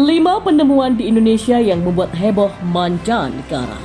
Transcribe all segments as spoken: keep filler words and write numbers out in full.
lima penemuan di Indonesia yang membuat heboh mancanegara.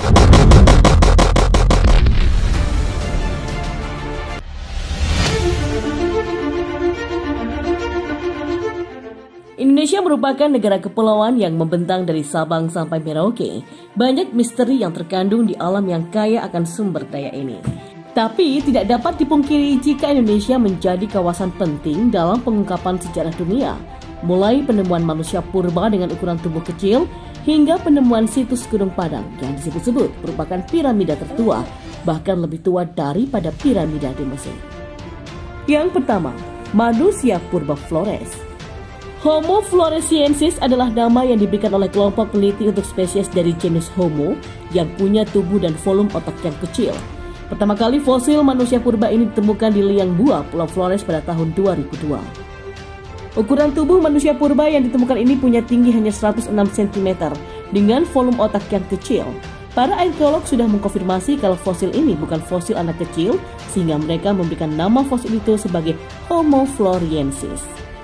Indonesia merupakan negara kepulauan yang membentang dari Sabang sampai Merauke. Banyak misteri yang terkandung di alam yang kaya akan sumber daya ini. Tapi tidak dapat dipungkiri jika Indonesia menjadi kawasan penting dalam pengungkapan sejarah dunia. Mulai penemuan manusia purba dengan ukuran tubuh kecil, hingga penemuan situs Gunung Padang yang disebut-sebut merupakan piramida tertua, bahkan lebih tua daripada piramida di Mesir. Yang pertama, manusia purba Flores. Homo floresiensis adalah nama yang diberikan oleh kelompok peneliti untuk spesies dari genus Homo yang punya tubuh dan volume otak yang kecil. Pertama kali fosil manusia purba ini ditemukan di Liang Bua, Pulau Flores pada tahun dua ribu dua. Ukuran tubuh manusia purba yang ditemukan ini punya tinggi hanya seratus enam sentimeter dengan volume otak yang kecil. Para arkeolog sudah mengkonfirmasi kalau fosil ini bukan fosil anak kecil, sehingga mereka memberikan nama fosil itu sebagai Homo floresiensis.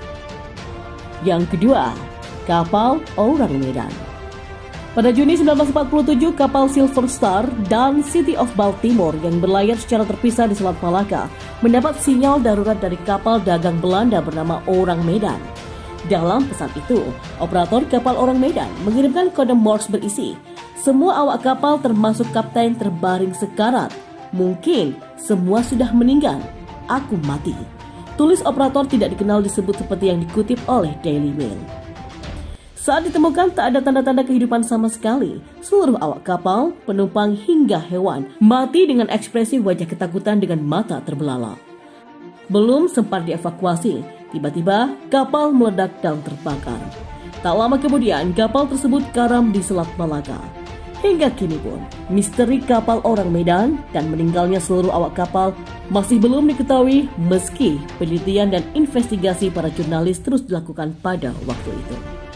Yang kedua, kapal orang Medan. Pada Juni seribu sembilan ratus empat puluh tujuh, kapal Silver Star dan City of Baltimore yang berlayar secara terpisah di Selat Malaka mendapat sinyal darurat dari kapal dagang Belanda bernama Orang Medan. Dalam pesan itu, operator kapal Orang Medan mengirimkan kode Morse berisi, "Semua awak kapal termasuk kapten terbaring sekarat. Mungkin semua sudah meninggal. Aku mati." Tulis operator tidak dikenal disebut seperti yang dikutip oleh Daily Mail. Saat ditemukan tak ada tanda-tanda kehidupan sama sekali. Seluruh awak kapal, penumpang hingga hewan mati dengan ekspresi wajah ketakutan dengan mata terbelalak. Belum sempat dievakuasi, tiba-tiba kapal meledak dan terbakar. Tak lama kemudian kapal tersebut karam di Selat Malaka. Hingga kini pun, misteri kapal Orang Medan dan meninggalnya seluruh awak kapal masih belum diketahui meski penelitian dan investigasi para jurnalis terus dilakukan pada waktu itu.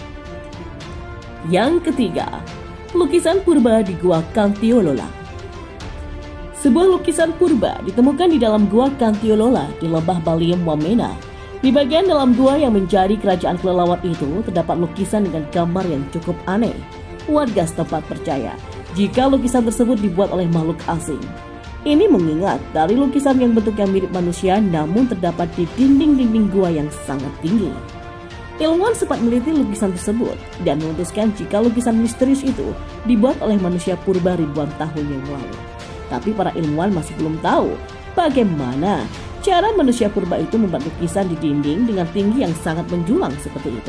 Yang ketiga, lukisan purba di Gua Kantiolola. Sebuah lukisan purba ditemukan di dalam Gua Kantiolola di lembah Baliem, Wamena. Di bagian dalam gua yang menjadi kerajaan kelelawar itu terdapat lukisan dengan gambar yang cukup aneh. Warga setempat percaya jika lukisan tersebut dibuat oleh makhluk asing. Ini mengingat dari lukisan yang bentuknya mirip manusia namun terdapat di dinding-dinding gua yang sangat tinggi. Ilmuwan sempat meneliti lukisan tersebut dan memutuskan jika lukisan misterius itu dibuat oleh manusia purba ribuan tahun yang lalu. Tapi para ilmuwan masih belum tahu bagaimana cara manusia purba itu membuat lukisan di dinding dengan tinggi yang sangat menjulang seperti itu.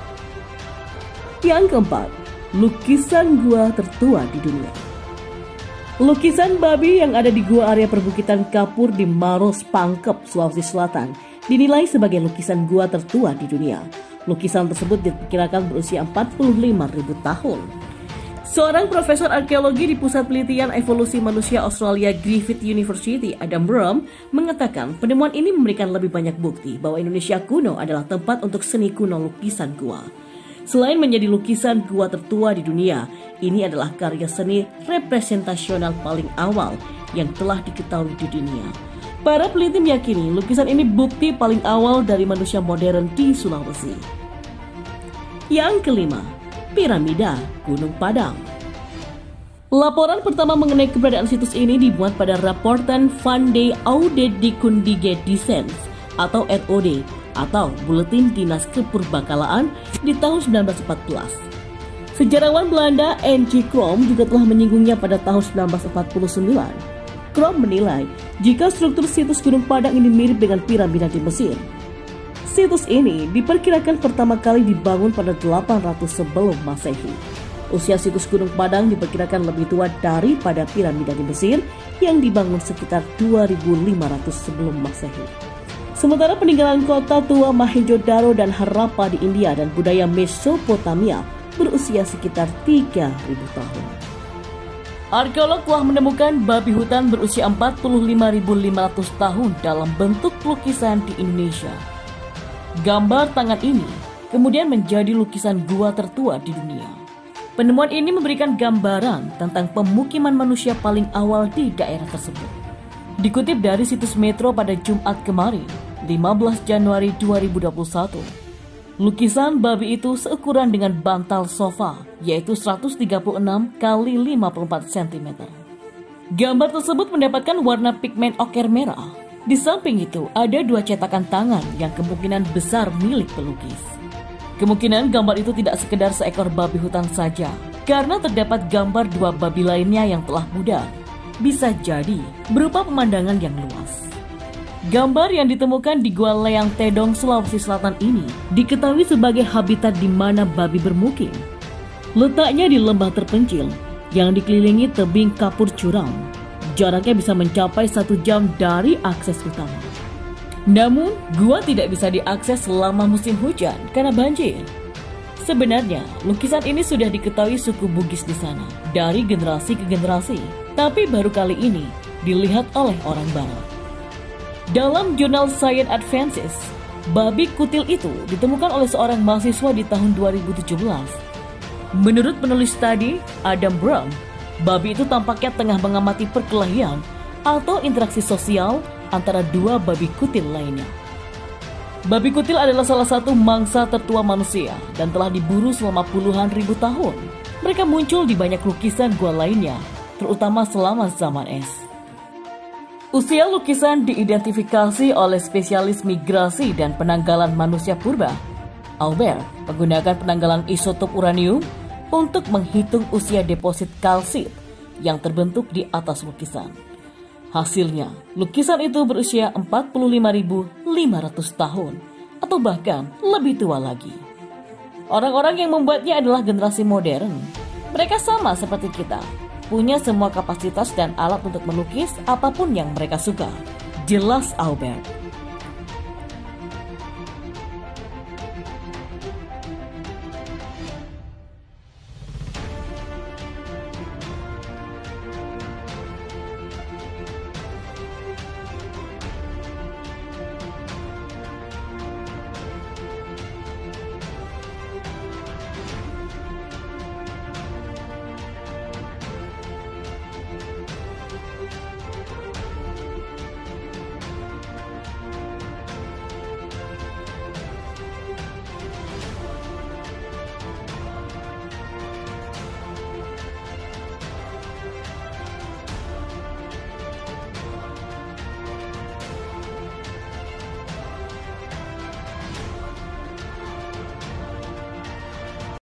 Yang keempat, lukisan gua tertua di dunia. Lukisan babi yang ada di gua area perbukitan Kapur di Maros, Pangkep, Sulawesi Selatan dinilai sebagai lukisan gua tertua di dunia. Lukisan tersebut diperkirakan berusia empat puluh lima ribu tahun. Seorang profesor arkeologi di Pusat Penelitian Evolusi Manusia Australia Griffith University, Adam Brum, mengatakan penemuan ini memberikan lebih banyak bukti bahwa Indonesia kuno adalah tempat untuk seni kuno lukisan gua. Selain menjadi lukisan gua tertua di dunia, ini adalah karya seni representasional paling awal yang telah diketahui di dunia. Para peneliti meyakini lukisan ini bukti paling awal dari manusia modern di Sulawesi. Yang kelima, piramida Gunung Padang. Laporan pertama mengenai keberadaan situs ini dibuat pada Rapporten van de Oude Kundige Designs atau R O D atau Buletin Dinas Kepurbakalaan di tahun seribu sembilan ratus empat belas. Sejarawan Belanda N G Krom juga telah menyinggungnya pada tahun seribu sembilan ratus empat puluh sembilan. Krom menilai jika struktur situs Gunung Padang ini mirip dengan piramida di Mesir. Situs ini diperkirakan pertama kali dibangun pada delapan ratus sebelum Masehi. Usia situs Gunung Padang diperkirakan lebih tua daripada piramida di Mesir yang dibangun sekitar dua ribu lima ratus sebelum Masehi. Sementara peninggalan kota tua Mohenjo-daro dan Harappa di India dan budaya Mesopotamia berusia sekitar tiga ribu tahun. Arkeolog telah menemukan babi hutan berusia empat puluh lima ribu lima ratus tahun dalam bentuk lukisan di Indonesia. Gambar tangan ini kemudian menjadi lukisan gua tertua di dunia. Penemuan ini memberikan gambaran tentang pemukiman manusia paling awal di daerah tersebut. Dikutip dari situs Metro pada Jumat kemarin, lima belas Januari dua ribu dua puluh satu. Lukisan babi itu seukuran dengan bantal sofa, yaitu seratus tiga puluh enam kali lima puluh empat sentimeter. Gambar tersebut mendapatkan warna pigmen oker merah. Di samping itu, ada dua cetakan tangan yang kemungkinan besar milik pelukis. Kemungkinan gambar itu tidak sekedar seekor babi hutan saja, karena terdapat gambar dua babi lainnya yang telah pudar. Bisa jadi berupa pemandangan yang luas. Gambar yang ditemukan di Gua Leang Tedong, Sulawesi Selatan ini diketahui sebagai habitat di mana babi bermukim. Letaknya di lembah terpencil yang dikelilingi tebing kapur curam. Jaraknya bisa mencapai satu jam dari akses utama. Namun, gua tidak bisa diakses selama musim hujan karena banjir. Sebenarnya, lukisan ini sudah diketahui suku Bugis di sana dari generasi ke generasi, tapi baru kali ini dilihat oleh orang Barat. Dalam jurnal Science Advances, babi kutil itu ditemukan oleh seorang mahasiswa di tahun dua ribu tujuh belas. Menurut penulis studi Adam Brown, babi itu tampaknya tengah mengamati perkelahian atau interaksi sosial antara dua babi kutil lainnya. Babi kutil adalah salah satu mangsa tertua manusia dan telah diburu selama puluhan ribu tahun. Mereka muncul di banyak lukisan gua lainnya, terutama selama zaman es. Usia lukisan diidentifikasi oleh spesialis migrasi dan penanggalan manusia purba, Albert, menggunakan penanggalan isotop uranium untuk menghitung usia deposit kalsit yang terbentuk di atas lukisan. Hasilnya, lukisan itu berusia empat puluh lima ribu lima ratus tahun atau bahkan lebih tua lagi. Orang-orang yang membuatnya adalah generasi modern. Mereka sama seperti kita, punya semua kapasitas dan alat untuk melukis apapun yang mereka suka. Jelas Albert.